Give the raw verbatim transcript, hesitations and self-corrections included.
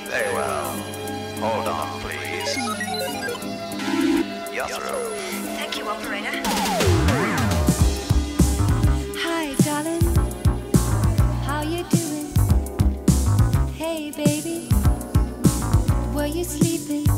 Very well. Hold on, please. Your throat. Thank you, operator. Hi, darling. How you doing? Hey, baby. Were you sleeping?